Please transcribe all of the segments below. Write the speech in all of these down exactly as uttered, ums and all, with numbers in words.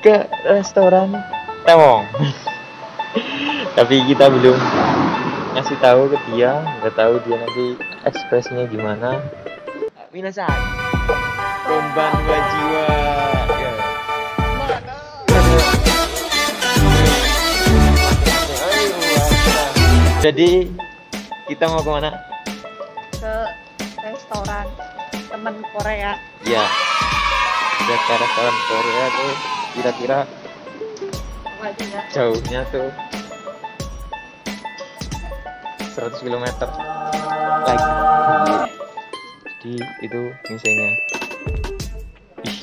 ke restoran Tewong. Tapi kita belum ngasih tahu ke dia, nggak tahu dia nanti ekspresinya gimana. Minasan, konbanwa jiwa. Ya. Jadi kita mau kemana? Ke restoran teman Korea. Ya, udah ke restoran Korea tuh kira-kira jauhnya tuh seratus kilometer lagi. Jadi itu misalnya. Ih.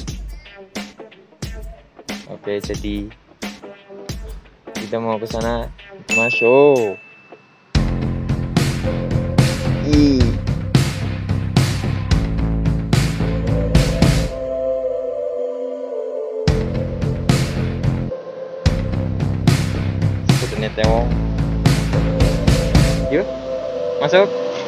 Oke, jadi kita mau ke sana masuk. Ih. Sebenarnya Tewong. Yuk, masuk.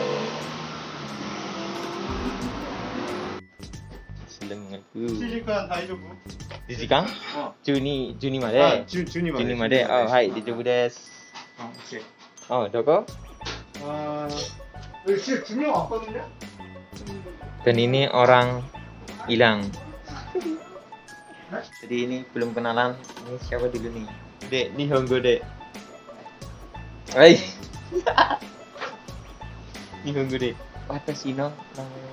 시간 다이조부. 이 시간? 어. Juni Juni 아, made. 주 주니 말. Juni made. Oh, hai, dijobu desu. 어, 오케이. Oh, doko. 아, 여기 진짜 두명 왔거든요. Dan ini orang hilang. Jadi ini belum kenalan. Ini siapa dulu nih? Dek, nih Honggo dek. Hai. Nih Honggo dek. Watasino namanya.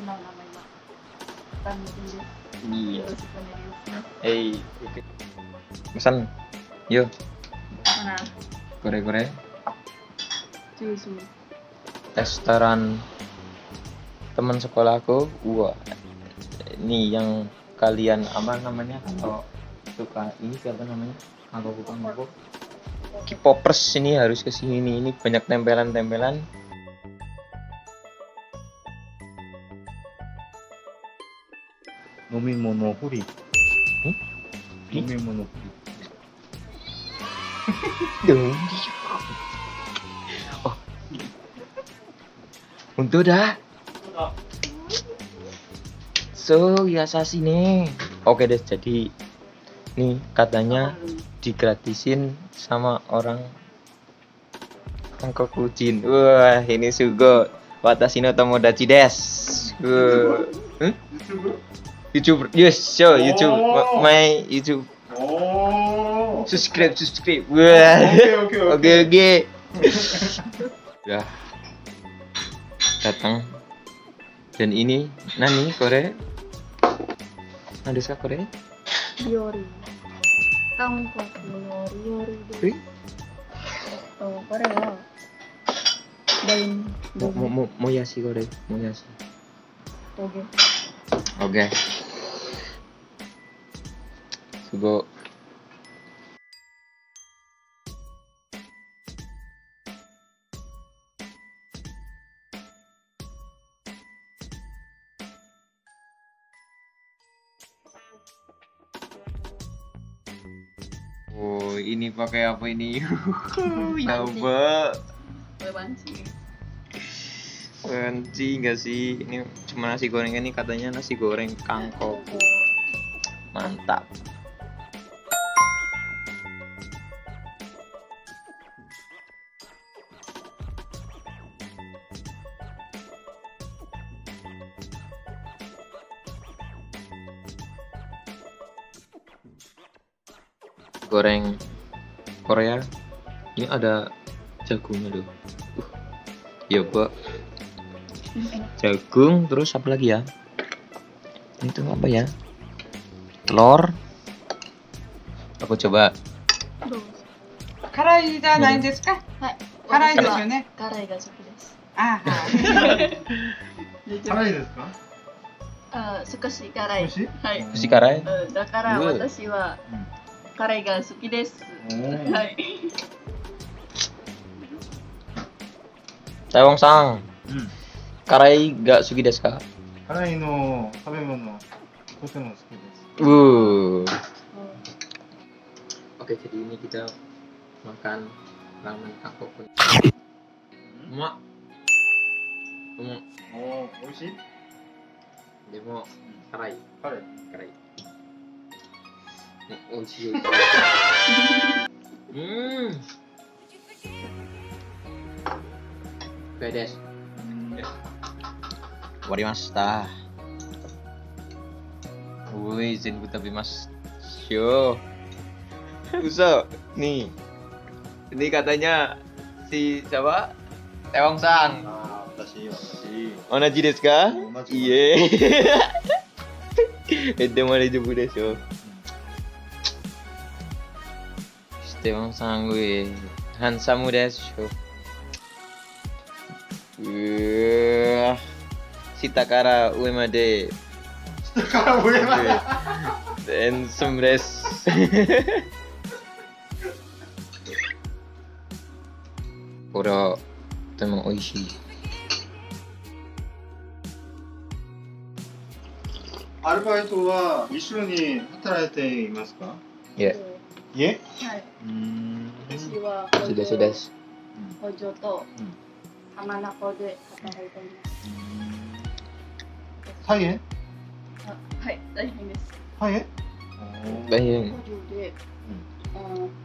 Iya. Eh, pesan. Yo. Mana? Kore-kore. Jusu. Restoran teman sekolahku. Wah. Ini yang kalian apa namanya? Kalau suka ini siapa namanya? Aku bukan aku. K-popers ini harus ke sini. Ini banyak tempelan-tempelan. 노미모노 후리. 응? 노미모노 후리. Oh. Untuk dah. So, biasa sini. Oke deh, jadi nih katanya digratisin sama orang Angkok Kucin. Wah, ini sugo. Watashi no tomodachi desu. Wah. Hmm? YouTube, yes, show YouTube, Oh. my YouTube. 오. Subscribe, subscribe. Wah. 오케이, 오케이, Oke, oke. Ya. Datang. Dan ini Nani Korea. Ada siapa Korea? Ryori.韓国の料理 Wih, です。とこれはレイン Mo mo mo moyashi Korea, moyashi. トゲ。 Oke. Sugo. Oh, ini pakai apa ini? Ya, Mbak. Kue banci. Benci nggak sih? Ini cuma nasi goreng ini katanya nasi goreng kangkong. Mantap. Goreng Korea. Ini ada jagungnya loh. Uh, ya, Mbak. Jagung, terus apa lagi ya? Itu apa ya? Telur. Aku coba. 辛いじゃないですか。 はい。 辛いですよね。 辛いが好きです。 あはい。 辛いですか？ あ、少し辛い。 少し？ はい。 Sushi karai. うん、だからうん私は辛いが好きです。 おはい。 Tewong sang. うん。 Karai gak suki desu ka? 辛いの食べ物とても好きです。 Wuh. Oke, jadi ini kita makan ramen kangkok. Mak. Mak. おお、美味しい？ Demo karai. 辛い。 Karai. Oh, siyo. Hmm. Bedes. Warimashita. Woi, izin tapi mas. Yo. Uso, nih. Ini katanya si siapa? Tewong Sang. Ah, watashi, watashi. Onaji desu ka? Onaji. Iye. Ede mare jubu desu. Tewong Sang we. Handsome desu. Uh, Shitakara ue made. Shitakara ue made. Handsome desu. Ora, とても美味しい。 アルバイトは一緒に働いていますか？ Ya, 家？ はい Hmm. 私は sudah sudah. 補助とうん浜名湖で働いています。 大変？ あはい大変です。 大変？ Bayang. 補助で、うん、し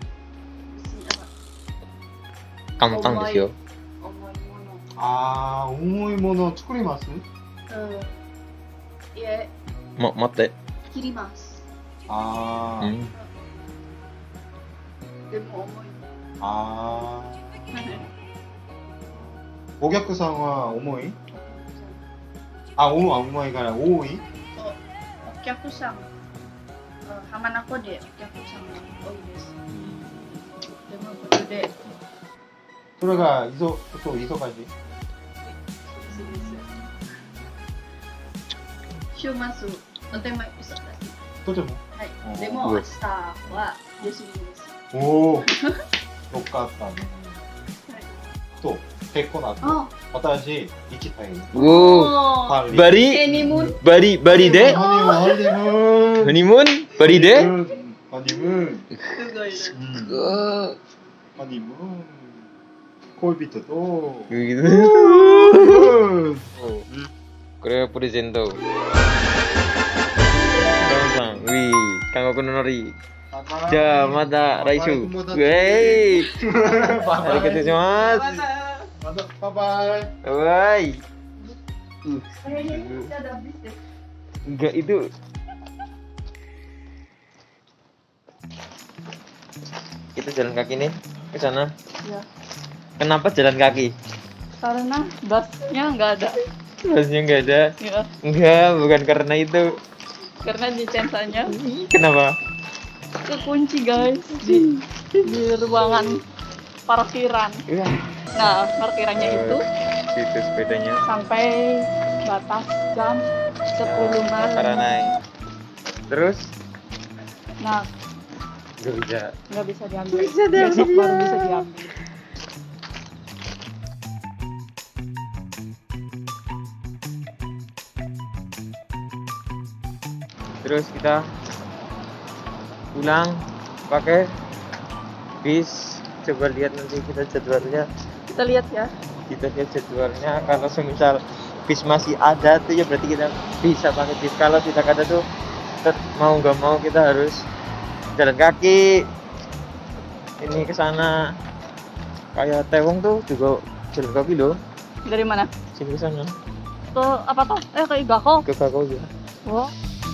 あ Gampang desu yo. 重いもの、 ああ、重いもの作ります？ うん、いえ Mau mate. 切ります。 ああ、 Hmm. でも重い。 ああ。お客さんは重い？あ、重い、重いから多い？ そうお客さん、うん浜名湖でお客さんが多いです。でも補助でそれがいそ、そう忙しい？ そうです週末とても忙しい。 とても。 はい。でも明日は休みです。 おお。よかったね。と、結構なと。 あ、 私行きたい。 Wow. パリ。 Bari, エニムン。 bari, bari de. ハニムーン。 Honeymoon, bari de. ハニムーン。 すごいです。 うん Oh, ハニムーン。恋人と。 gitu. うん Korea presento. Tewong Sang, wih, kanggo kunonori. Ja, mata Raisu. Wey. Arigatou gozaimasu. またバイバイ。 Woi. Kayaknya ini udah ada habis deh. Enggak itu. Kita jalan kaki nih ke sana. Ya. Kenapa jalan kaki? Karena busnya nggak ada. Busnya nggak ada. Ya. Enggak, bukan karena itu. Karena di censanya Kenapa? kekunci guys di di ruangan parkiran. Iya. Nah parkirannya itu Situ sepedanya. sampai batas jam sepuluh malam. Karena terus Nah nggak bisa. nggak bisa diambil. Besok baru bisa diambil. Terus kita pulang pakai bis. Coba lihat nanti kita jadwalnya. Kita lihat ya. Kita lihat jadwalnya. Kalau semisal bis masih ada tuh ya berarti kita bisa pakai bis. Kalau tidak ada tuh tet- mau nggak mau kita harus jalan kaki. Ini ke sana. Kayak Tewong tuh juga jalan kaki loh. Dari mana? Sini ke sana. Ke apa tuh? Eh ke Igako. Ke Kakao ya. Wah.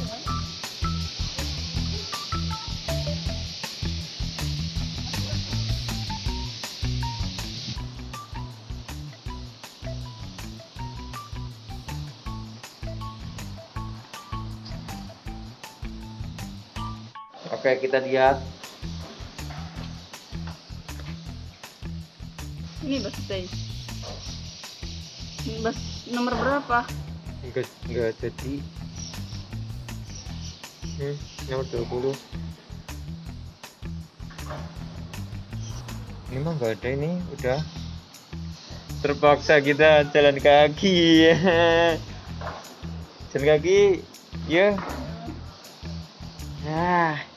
Oke, kita lihat. Ini bus stay. Ini bus nomor berapa? Enggak enggak jadi. Hmm, nomor dua puluh. Ini mah enggak ada ini, udah. Terpaksa kita jalan kaki. Jalan kaki. Ya. Ah.